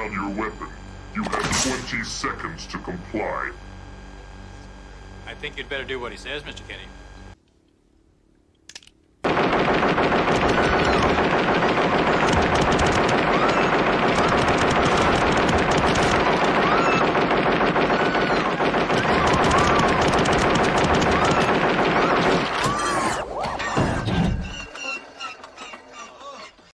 down your weapon. You have 20 seconds to comply. I think you'd better do what he says, Mr. Kenny.